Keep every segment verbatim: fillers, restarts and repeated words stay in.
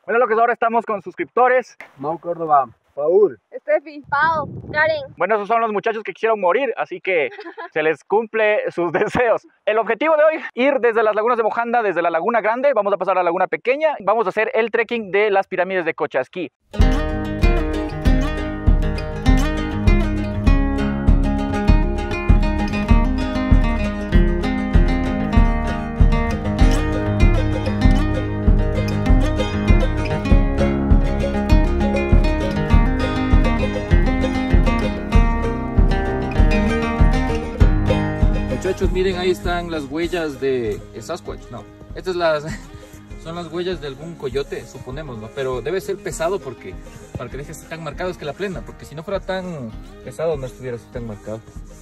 Bueno, lo que ahora estamos con suscriptores. Mau Córdoba, Paul, Steffi, Pau, Karen. Bueno, esos son los muchachos que quisieron morir, así que se les cumple sus deseos. El objetivo de hoy, ir desde las lagunas de Mojanda, desde la Laguna Grande, vamos a pasar a la Laguna Pequeña, vamos a hacer el trekking de las pirámides de Cochasquí. Muchachos, miren, ahí están las huellas de Sasquatch. No, estas es las, son las huellas de algún coyote, suponemos, ¿no? Pero debe ser pesado porque para que deje así tan marcado es que la plena, porque si no fuera tan pesado no estuviera así tan marcado.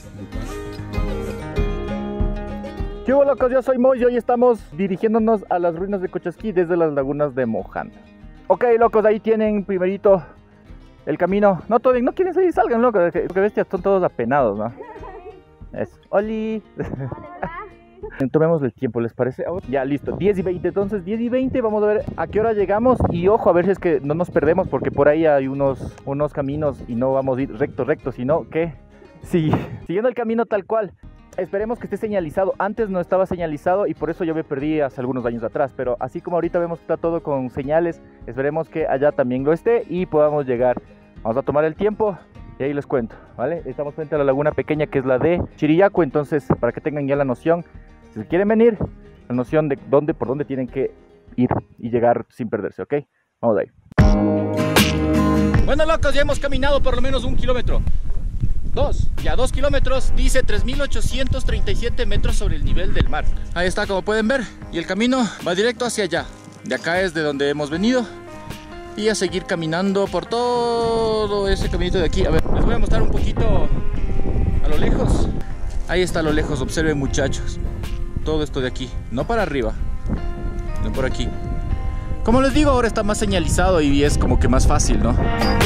¿Qué hubo, locos? Yo soy Moy y hoy estamos dirigiéndonos a las ruinas de Cochasquí desde las lagunas de Mojanda. Ok, locos, ahí tienen primerito el camino. No, todo, no quieren salir, salgan, locos, porque bestias, son todos apenados, ¿no? Eso. ¡Oli! Tomemos el tiempo, ¿les parece? Ya, listo, diez y veinte, entonces diez y veinte, vamos a ver a qué hora llegamos. Y ojo, a ver si es que no nos perdemos, porque por ahí hay unos, unos caminos y no vamos a ir recto, recto, sino que sí, siguiendo el camino tal cual. Esperemos que esté señalizado. Antes no estaba señalizado y por eso yo me perdí hace algunos años atrás. Pero así como ahorita vemos que está todo con señales, esperemos que allá también lo esté y podamos llegar. Vamos a tomar el tiempo y ahí les cuento, ¿vale? Estamos frente a la laguna pequeña, que es la de Chirillaco. Entonces, para que tengan ya la noción, si quieren venir, la noción de dónde, por dónde tienen que ir y llegar sin perderse, ¿ok? Vamos ahí. Bueno, locos, ya hemos caminado por lo menos un kilómetro. Dos, ya dos kilómetros, dice tres mil ochocientos treinta y siete metros sobre el nivel del mar. Ahí está, como pueden ver, y el camino va directo hacia allá. De acá es de donde hemos venido. Y a seguir caminando por todo ese caminito de aquí. A ver, les voy a mostrar un poquito a lo lejos. Ahí está a lo lejos, observen, muchachos. Todo esto de aquí, no para arriba, no por aquí. Como les digo, ahora está más señalizado y es como que más fácil, ¿no?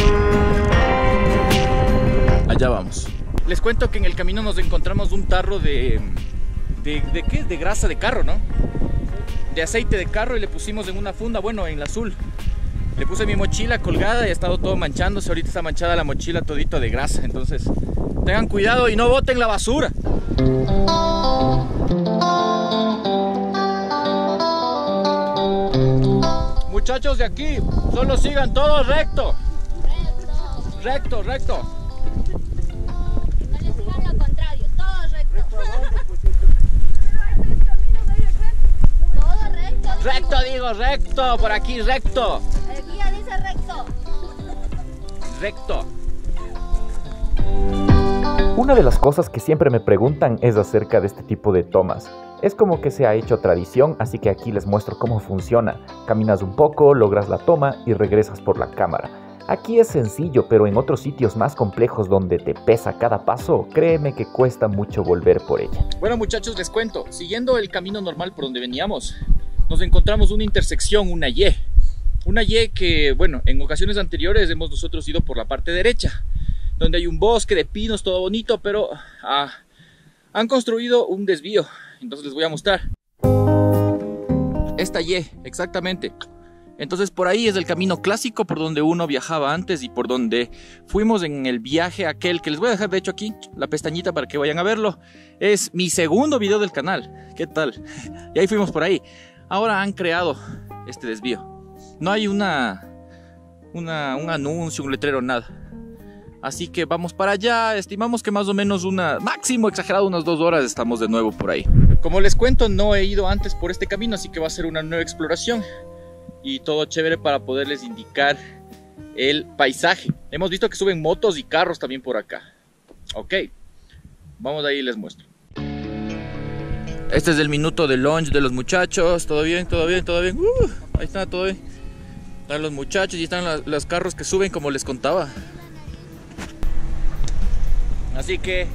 Allá vamos. Les cuento que en el camino nos encontramos un tarro de... ¿De, de qué? De grasa de carro, ¿no? De aceite de carro, y le pusimos en una funda, bueno, en la azul. Le puse mi mochila colgada y ha estado todo manchándose. Ahorita está manchada la mochila todito de grasa. Entonces, tengan cuidado y no boten la basura. Muchachos de aquí, solo sigan todo recto. Recto, recto. No le sigan lo contrario, todo recto. Todo recto. Recto, digo, recto. Por aquí, recto. Aquí ya dice recto. Recto. Una de las cosas que siempre me preguntan es acerca de este tipo de tomas. Es como que se ha hecho tradición, así que aquí les muestro cómo funciona. Caminas un poco, logras la toma y regresas por la cámara. Aquí es sencillo, pero en otros sitios más complejos donde te pesa cada paso, créeme que cuesta mucho volver por ella. Bueno, muchachos, les cuento. Siguiendo el camino normal por donde veníamos, nos encontramos una intersección, una Y. Una Y que, bueno, en ocasiones anteriores hemos nosotros ido por la parte derecha, donde hay un bosque de pinos, todo bonito, pero ah, han construido un desvío. Entonces les voy a mostrar. Esta Y, exactamente. Entonces por ahí es el camino clásico por donde uno viajaba antes y por donde fuimos en el viaje aquel, que les voy a dejar de hecho aquí la pestañita para que vayan a verlo. Es mi segundo video del canal. ¿Qué tal? Y ahí fuimos por ahí. Ahora han creado este desvío. No hay una, una, un anuncio, un letrero, nada. Así que vamos para allá. Estimamos que más o menos una, máximo exagerado, unas dos horas estamos de nuevo por ahí. Como les cuento, no he ido antes por este camino, así que va a ser una nueva exploración. Y todo chévere para poderles indicar el paisaje. Hemos visto que suben motos y carros también por acá. Ok, vamos ahí y les muestro. Este es el minuto de lunch de los muchachos. ¿Todo bien? ¿Todo bien? ¿Todo bien? Uh, ahí está, todo bien. Están los muchachos y están los, los carros que suben, como les contaba. Así que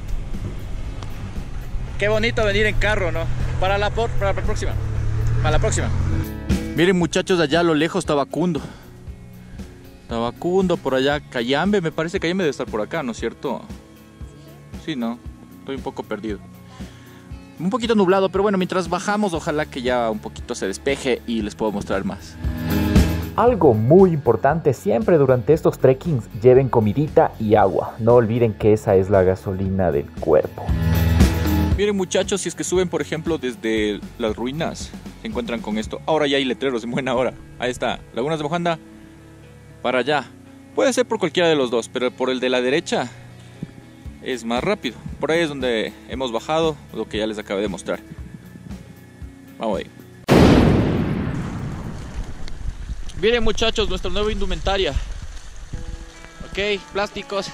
qué bonito venir en carro, ¿no? Para la, para la próxima. Para la próxima. Miren, muchachos, allá a lo lejos Tabacundo. Tabacundo, por allá Cayambe. Me parece que Cayambe debe estar por acá, ¿no es cierto? Sí, ¿no? Estoy un poco perdido. Un poquito nublado, pero bueno, mientras bajamos, ojalá que ya un poquito se despeje y les puedo mostrar más. Algo muy importante siempre durante estos trekkings, lleven comidita y agua. No olviden que esa es la gasolina del cuerpo. Miren muchachos, si es que suben por ejemplo desde las ruinas, se encuentran con esto. Ahora ya hay letreros en buena hora. Ahí está, Lagunas de Mojanda, para allá. Puede ser por cualquiera de los dos, pero por el de la derecha es más rápido. Por ahí es donde hemos bajado, lo que ya les acabé de mostrar. Vamos ahí. Miren muchachos, nuestra nueva indumentaria. Ok, plásticos.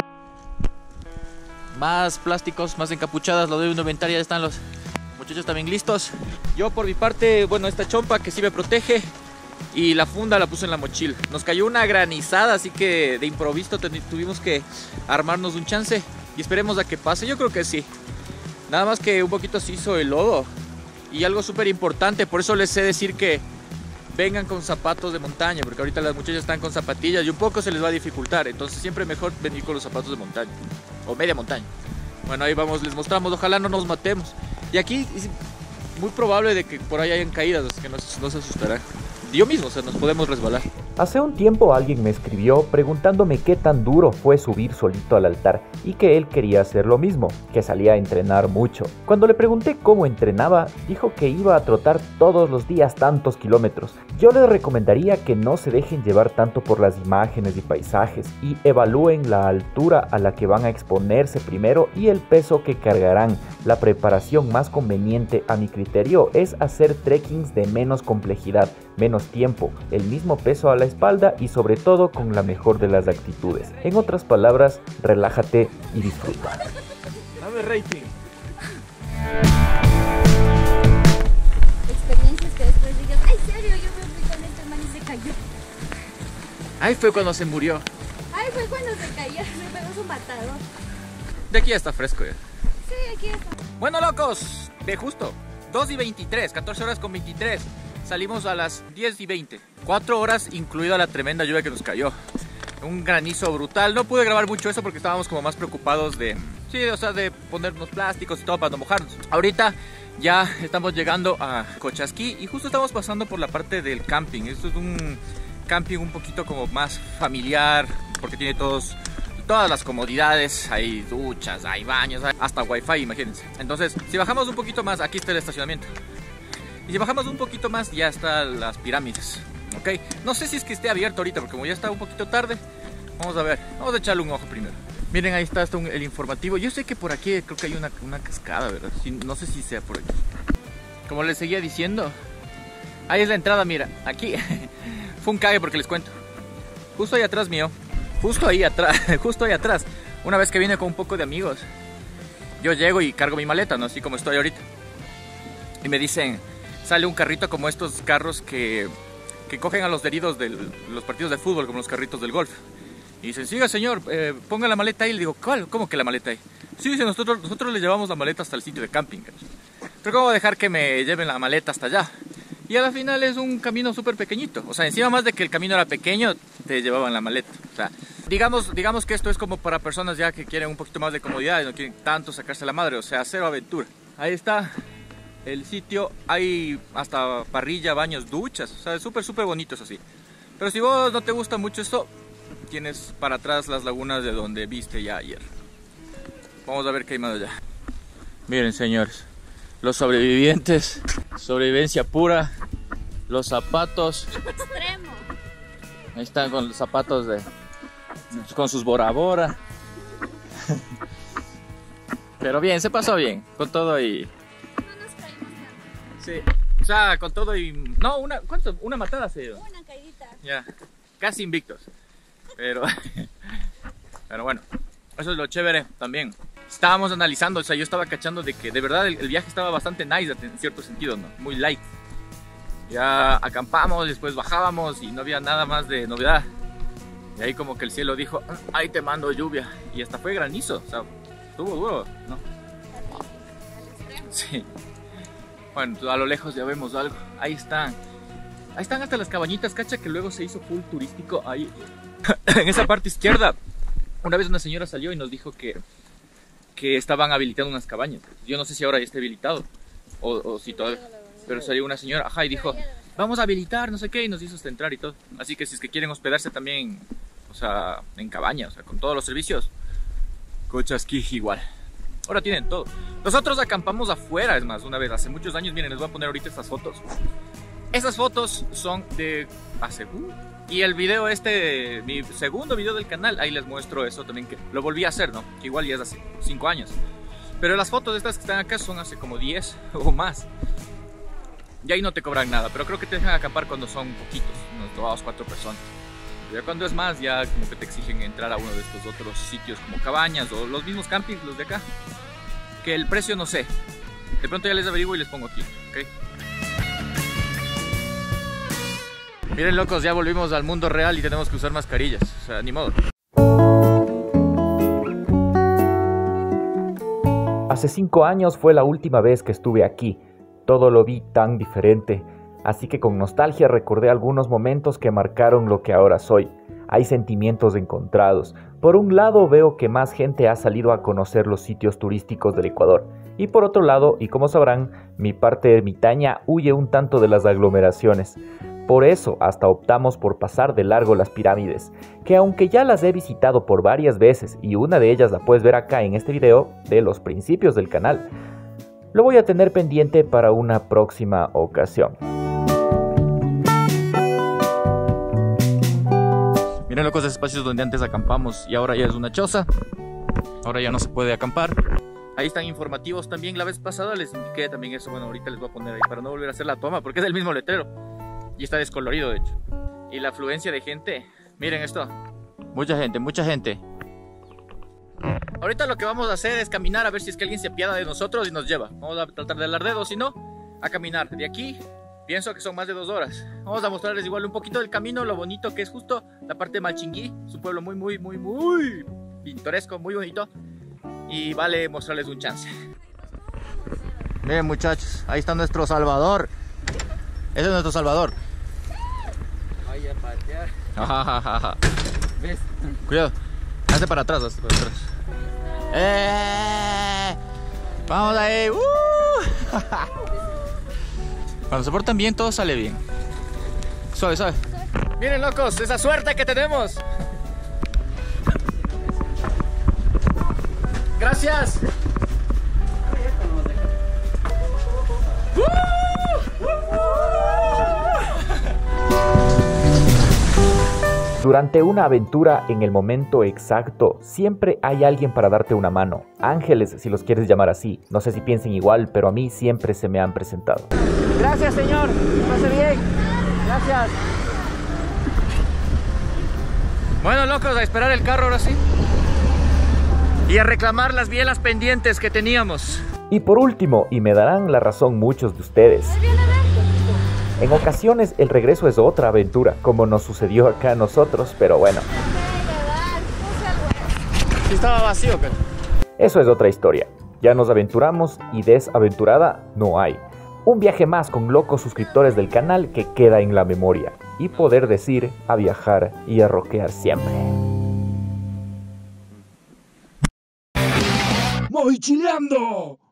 Más plásticos, más encapuchadas, la nueva indumentaria. Están los muchachos también listos. Yo por mi parte, bueno, esta chompa que sí me protege. Y la funda la puse en la mochila. Nos cayó una granizada, así que de improviso tuvimos que armarnos un chance. Y esperemos a que pase, yo creo que sí. Nada más que un poquito se hizo el lodo. Y algo súper importante, por eso les sé decir que vengan con zapatos de montaña, porque ahorita las muchachas están con zapatillas y un poco se les va a dificultar. Entonces siempre mejor venir con los zapatos de montaña. O media montaña. Bueno, ahí vamos, les mostramos, ojalá no nos matemos. Y aquí es muy probable de que por ahí hayan caídas, así que no, no se asustarán. Yo mismo, o sea, nos podemos resbalar. Hace un tiempo alguien me escribió preguntándome qué tan duro fue subir solito al altar y que él quería hacer lo mismo, que salía a entrenar mucho. Cuando le pregunté cómo entrenaba, dijo que iba a trotar todos los días tantos kilómetros. Yo les recomendaría que no se dejen llevar tanto por las imágenes y paisajes y evalúen la altura a la que van a exponerse primero y el peso que cargarán. La preparación más conveniente a mi criterio es hacer trekkings de menos complejidad, menos tiempo, el mismo peso a la espalda y sobre todo con la mejor de las actitudes. En otras palabras, relájate y disfruta. Dame rating. Experiencias que después digas, ay, serio, yo me fui con este man y se cayó. Ahí fue cuando se murió. Ay, fue cuando se cayó, me pegó su matador. De aquí ya está fresco ya. Sí, aquí está. Bueno locos, de justo, dos y veintitrés, catorce horas con veintitrés. Salimos a las diez y veinte, cuatro horas incluida la tremenda lluvia que nos cayó. Un granizo brutal, no pude grabar mucho eso porque estábamos como más preocupados de, sí, o sea, de ponernos plásticos y todo para no mojarnos. Ahorita ya estamos llegando a Cochasquí y justo estamos pasando por la parte del camping. Esto es un camping un poquito como más familiar porque tiene todos, todas las comodidades, hay duchas, hay baños, hay hasta wifi, imagínense. Entonces, si bajamos un poquito más, aquí está el estacionamiento. Y si bajamos un poquito más, ya están las pirámides, ¿ok? No sé si es que esté abierto ahorita, porque como ya está un poquito tarde, vamos a ver, vamos a echarle un ojo primero. Miren, ahí está, está un, el informativo. Yo sé que por aquí creo que hay una, una cascada, ¿verdad? Sí, no sé si sea por aquí. Como les seguía diciendo, ahí es la entrada, mira, aquí. Fue un cague porque les cuento. Justo ahí atrás mío, justo ahí atrás, justo ahí atrás, una vez que vine con un poco de amigos, yo llego y cargo mi maleta, ¿no? Así como estoy ahorita. Y me dicen... Sale un carrito como estos carros que, que cogen a los heridos de los partidos de fútbol, como los carritos del golf. Y dicen, siga señor, eh, ponga la maleta ahí. Le digo, ¿cuál? ¿Cómo que la maleta ahí? Sí, dice, nosotros, nosotros le llevamos la maleta hasta el sitio de camping. Pero ¿cómo dejar que me lleven la maleta hasta allá? Y a la final es un camino súper pequeñito. O sea, encima más de que el camino era pequeño, te llevaban la maleta. O sea, digamos, digamos que esto es como para personas ya que quieren un poquito más de comodidad y no quieren tanto sacarse la madre. O sea, cero aventura. Ahí está el sitio, hay hasta parrilla, baños, duchas, o sea, es súper, súper bonito eso sí. Pero si vos no te gusta mucho esto, tienes para atrás las lagunas de donde viste ya ayer. Vamos a ver qué hay más allá. Miren señores, los sobrevivientes, sobrevivencia pura, los zapatos. Extremo. Ahí están con los zapatos de, con sus Bora Bora. Pero bien, se pasó bien, con todo y... Sí, o sea, con todo y... No, una, ¿cuánto? Una matada se dio. Una caidita. Ya, casi invictos. Pero... Pero bueno, eso es lo chévere también. Estábamos analizando, o sea, yo estaba cachando de que de verdad el, el viaje estaba bastante nice en cierto sentido, ¿no? Muy light. Ya acampamos, después bajábamos y no había nada más de novedad. Y ahí como que el cielo dijo, ahí te mando lluvia. Y hasta fue granizo, o sea, estuvo duro, ¿no? Sí. Bueno, a lo lejos ya vemos algo. Ahí están. Ahí están hasta las cabañitas, cacha, que luego se hizo full turístico. Ahí, en esa parte izquierda, una vez una señora salió y nos dijo que, que estaban habilitando unas cabañas. Yo no sé si ahora ya está habilitado o, o si todavía... Pero salió una señora, ajá, y dijo, vamos a habilitar, no sé qué, y nos hizo hasta entrar y todo. Así que si es que quieren hospedarse también, o sea, en cabaña, o sea, con todos los servicios, Cochasquí igual. Ahora tienen todo. Nosotros acampamos afuera, es más, una vez, hace muchos años. Miren, les voy a poner ahorita estas fotos. Esas fotos son de hace... Uh, y el video este, mi segundo video del canal, ahí les muestro eso también, que lo volví a hacer, ¿no? Que igual ya es hace cinco años. Pero las fotos de estas que están acá son hace como diez o más. Y ahí no te cobran nada, pero creo que te dejan acampar cuando son poquitos, unos dos, cuatro personas. Ya cuando es más, ya como que te exigen entrar a uno de estos otros sitios como cabañas o los mismos campings, los de acá. Que el precio no sé. De pronto ya les averiguo y les pongo aquí, ¿ok? Miren, locos, ya volvimos al mundo real y tenemos que usar mascarillas. O sea, ni modo. Hace cinco años fue la última vez que estuve aquí. Todo lo vi tan diferente. Así que con nostalgia recordé algunos momentos que marcaron lo que ahora soy. Hay sentimientos encontrados. Por un lado veo que más gente ha salido a conocer los sitios turísticos del Ecuador. Y por otro lado, y como sabrán, mi parte ermitaña huye un tanto de las aglomeraciones. Por eso hasta optamos por pasar de largo las pirámides, que aunque ya las he visitado por varias veces y una de ellas la puedes ver acá en este video de los principios del canal, lo voy a tener pendiente para una próxima ocasión. Miren, locos, espacios donde antes acampamos y ahora ya es una choza. Ahora ya no se puede acampar. Ahí están informativos también. La vez pasada les indiqué también eso. Bueno, ahorita les voy a poner ahí para no volver a hacer la toma, porque es el mismo letrero y está descolorido, de hecho. Y la afluencia de gente, miren esto. Mucha gente, mucha gente. Ahorita lo que vamos a hacer es caminar a ver si es que alguien se apiada de nosotros y nos lleva. Vamos a tratar de alar dedos, si no, a caminar. De aquí, pienso que son más de dos horas. Vamos a mostrarles igual un poquito del camino, lo bonito que es justo la parte de Malchinguí. Es un pueblo muy, muy, muy, muy pintoresco, muy bonito. Y vale mostrarles un chance. Miren, muchachos, ahí está nuestro Salvador. Ese es nuestro Salvador. Vaya a patear. ¿Ves? Cuidado, hazte para atrás, hazte para atrás. ¡Eh! ¡Vamos ahí! ¡Uh! Cuando se portan bien, todo sale bien. Suave, suave. Miren, locos, esa suerte que tenemos. Gracias. Durante una aventura, en el momento exacto, siempre hay alguien para darte una mano. Ángeles, si los quieres llamar así. No sé si piensen igual, pero a mí siempre se me han presentado. Gracias, señor. Pase bien. Gracias. Bueno, locos, a esperar el carro ahora sí. Y a reclamar las bielas pendientes que teníamos. Y por último, y me darán la razón muchos de ustedes, en ocasiones el regreso es otra aventura, como nos sucedió acá a nosotros, pero bueno. Sí, estaba vacío, ¿qué? Eso es otra historia. Ya nos aventuramos y desaventurada no hay. Un viaje más con locos suscriptores del canal que queda en la memoria. Y poder decir a viajar y a rockear siempre. ¡Voy chileando!